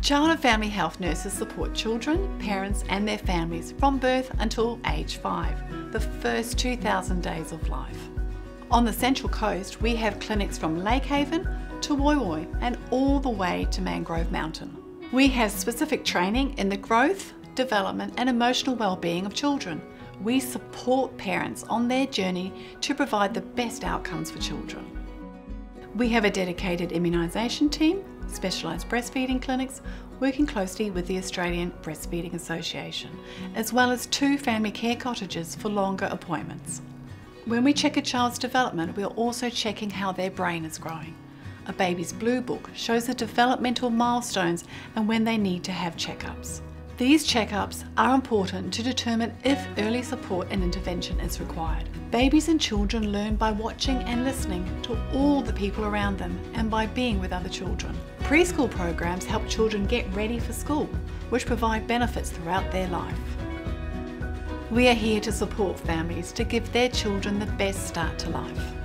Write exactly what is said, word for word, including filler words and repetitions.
Child and family health nurses support children, parents and their families from birth until age five, the first two thousand days of life. On the Central Coast, we have clinics from Lake Haven to Woy Woy and all the way to Mangrove Mountain. We have specific training in the growth, development and emotional well-being of children. We support parents on their journey to provide the best outcomes for children. We have a dedicated immunisation team, specialised breastfeeding clinics, working closely with the Australian Breastfeeding Association, as well as two family care cottages for longer appointments. When we check a child's development, we are also checking how their brain is growing. A baby's blue book shows the developmental milestones and when they need to have checkups. These checkups are important to determine if early support and intervention is required. Babies and children learn by watching and listening to all the people around them and by being with other children. Preschool programs help children get ready for school, which provide benefits throughout their life. We are here to support families to give their children the best start to life.